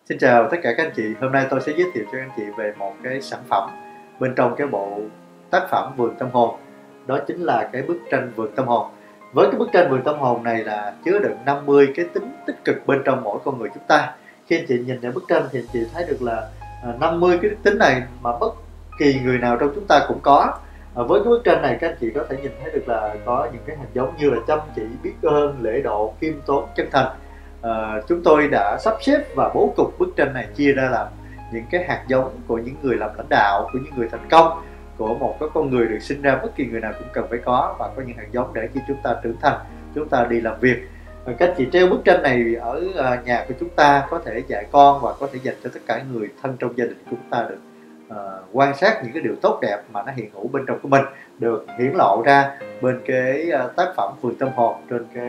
Xin chào tất cả các anh chị. Hôm nay tôi sẽ giới thiệu cho các anh chị về một cái sản phẩm bên trong cái bộ tác phẩm Vườn Tâm Hồn. Đó chính là cái bức tranh Vườn Tâm Hồn. Với cái bức tranh Vườn Tâm Hồn này là chứa đựng 50 cái tính tích cực bên trong mỗi con người chúng ta. Khi anh chị nhìn vào bức tranh thì anh chị thấy được là 50 cái đức tính này mà bất kỳ người nào trong chúng ta cũng có. Với cái bức tranh này các anh chị có thể nhìn thấy được là có những cái hình giống như là chăm chỉ, biết ơn, lễ độ, khiêm tốn, chân thành. Chúng tôi đã sắp xếp và bố cục bức tranh này chia ra làm những cái hạt giống của những người làm lãnh đạo, của những người thành công, của một cái con người được sinh ra bất kỳ người nào cũng cần phải có, và có những hạt giống để khi chúng ta trưởng thành, chúng ta đi làm việc. Các chị treo bức tranh này ở nhà của chúng ta, có thể dạy con và có thể dành cho tất cả người thân trong gia đình của chúng ta được quan sát những cái điều tốt đẹp mà nó hiện hữu bên trong của mình, được hiển lộ ra bên cái tác phẩm Vườn Tâm Hồn trên cái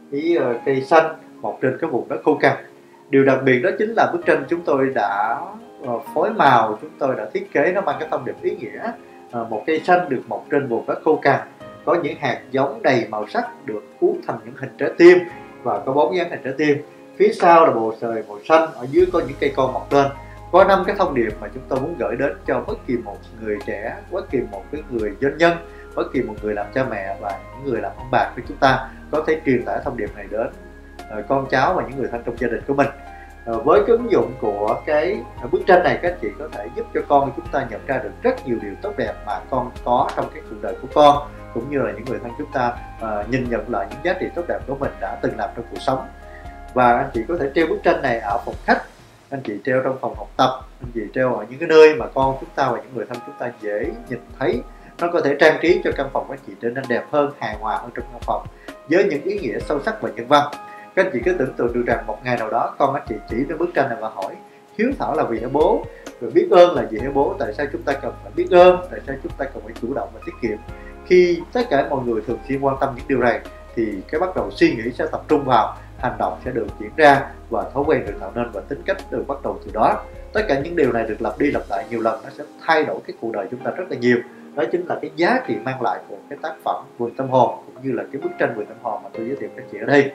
cây xanh một trên cái vùng đất khô cằn. Điều đặc biệt đó chính là bức tranh chúng tôi đã phối màu, chúng tôi đã thiết kế nó mang cái thông điệp ý nghĩa. Một cây xanh được mọc trên vùng đất khô cằn, có những hạt giống đầy màu sắc được cuốn thành những hình trái tim và có bóng dáng hình trái tim. Phía sau là bầu trời màu xanh, ở dưới có những cây con mọc lên. Có 5 cái thông điệp mà chúng tôi muốn gửi đến cho bất kỳ một người trẻ, bất kỳ một cái người doanh nhân, bất kỳ một người làm cha mẹ và những người làm ông bà của chúng ta có thể truyền tải thông điệp này đến con cháu và những người thân trong gia đình của mình. Với cái ứng dụng của cái bức tranh này, các chị có thể giúp cho con chúng ta nhận ra được rất nhiều điều tốt đẹp mà con có trong cái cuộc đời của con, cũng như là những người thân chúng ta nhìn nhận lại những giá trị tốt đẹp của mình đã từng làm trong cuộc sống. Và anh chị có thể treo bức tranh này ở phòng khách, anh chị treo trong phòng học tập, anh chị treo ở những cái nơi mà con chúng ta và những người thân chúng ta dễ nhìn thấy. Nó có thể trang trí cho căn phòng của anh chị trở nên đẹp hơn, hài hòa hơn trong căn phòng, với những ý nghĩa sâu sắc và nhân văn. Các anh chị cứ tưởng tượng được rằng một ngày nào đó con anh chị chỉ đến bức tranh này và hỏi: hiếu thảo là vì hả bố? Rồi biết ơn là gì hả bố? Tại sao chúng ta cần phải biết ơn? Tại sao chúng ta cần phải chủ động và tiết kiệm? Khi tất cả mọi người thường xuyên quan tâm những điều này thì cái bắt đầu suy nghĩ sẽ tập trung vào, hành động sẽ được diễn ra và thói quen được tạo nên và tính cách được bắt đầu từ đó. Tất cả những điều này được lặp đi lặp lại nhiều lần, nó sẽ thay đổi cái cuộc đời chúng ta rất là nhiều. Đó chính là cái giá trị mang lại của cái tác phẩm Vườn Tâm Hồn, cũng như là cái bức tranh Vườn Tâm Hồn mà tôi giới thiệu các chị ở đây.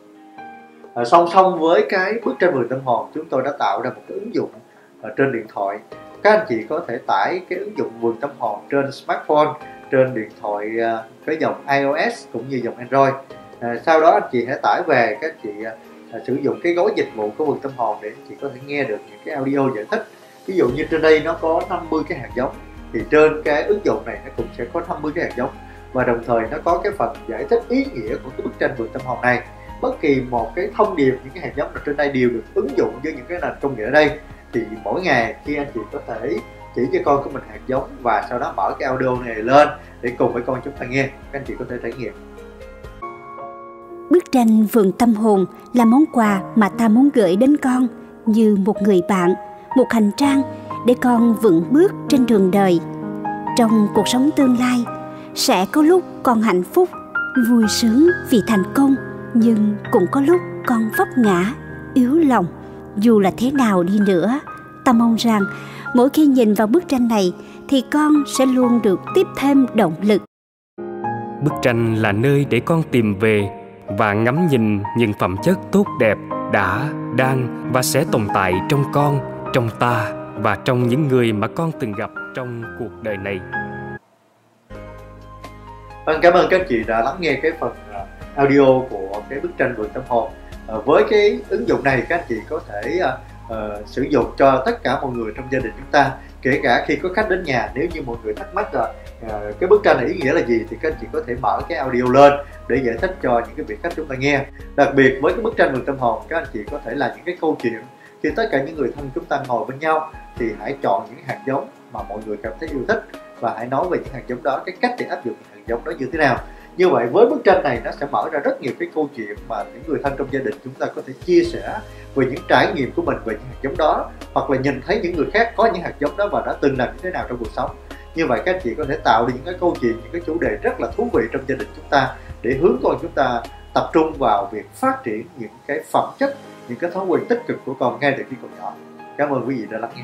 Song song với cái bức tranh Vườn Tâm Hồn, chúng tôi đã tạo ra một cái ứng dụng trên điện thoại. Các anh chị có thể tải cái ứng dụng Vườn Tâm Hồn trên smartphone, trên điện thoại cái dòng iOS cũng như dòng Android. Sau đó anh chị hãy tải về, các anh chị sử dụng cái gói dịch vụ của Vườn Tâm Hồn để anh chị có thể nghe được những cái audio giải thích. Ví dụ như trên đây nó có 50 cái hạt giống, thì trên cái ứng dụng này nó cũng sẽ có 50 cái hạt giống, và đồng thời nó có cái phần giải thích ý nghĩa của cái bức tranh Vườn Tâm Hồn này. Bất kỳ một cái thông điệp, những cái hạt giống ở trên đây đều được ứng dụng với những cái nền công nghệ ở đây. Thì mỗi ngày khi anh chị có thể chỉ cho con của mình hạt giống và sau đó mở cái audio này lên để cùng với con chúng ta nghe, các anh chị có thể trải nghiệm. Bức tranh Vườn Tâm Hồn là món quà mà ta muốn gửi đến con, như một người bạn, một hành trang để con vững bước trên đường đời. Trong cuộc sống tương lai, sẽ có lúc con hạnh phúc, vui sướng vì thành công, nhưng cũng có lúc con vấp ngã, yếu lòng. Dù là thế nào đi nữa, ta mong rằng mỗi khi nhìn vào bức tranh này thì con sẽ luôn được tiếp thêm động lực. Bức tranh là nơi để con tìm về và ngắm nhìn những phẩm chất tốt đẹp đã, đang và sẽ tồn tại trong con, trong ta và trong những người mà con từng gặp trong cuộc đời này. Cảm ơn các chị đã lắng nghe cái phần audio của cái bức tranh Vườn Tâm Hồn. Với cái ứng dụng này, các anh chị có thể sử dụng cho tất cả mọi người trong gia đình chúng ta, kể cả khi có khách đến nhà. Nếu như mọi người thắc mắc là cái bức tranh này ý nghĩa là gì thì các anh chị có thể mở cái audio lên để giải thích cho những cái vị khách chúng ta nghe. Đặc biệt với cái bức tranh Vườn Tâm Hồn, các anh chị có thể là những cái câu chuyện. Khi tất cả những người thân chúng ta ngồi bên nhau thì hãy chọn những hạt giống mà mọi người cảm thấy yêu thích và hãy nói về những hạt giống đó, cái cách để áp dụng những hạt giống đó như thế nào. Như vậy với bức tranh này nó sẽ mở ra rất nhiều cái câu chuyện mà những người thân trong gia đình chúng ta có thể chia sẻ về những trải nghiệm của mình về những hạt giống đó, hoặc là nhìn thấy những người khác có những hạt giống đó và đã từng làm như thế nào trong cuộc sống. Như vậy các anh chị có thể tạo được những cái câu chuyện, những cái chủ đề rất là thú vị trong gia đình chúng ta, để hướng con chúng ta tập trung vào việc phát triển những cái phẩm chất, những cái thói quen tích cực của con ngay từ khi còn nhỏ. Cảm ơn quý vị đã lắng nghe.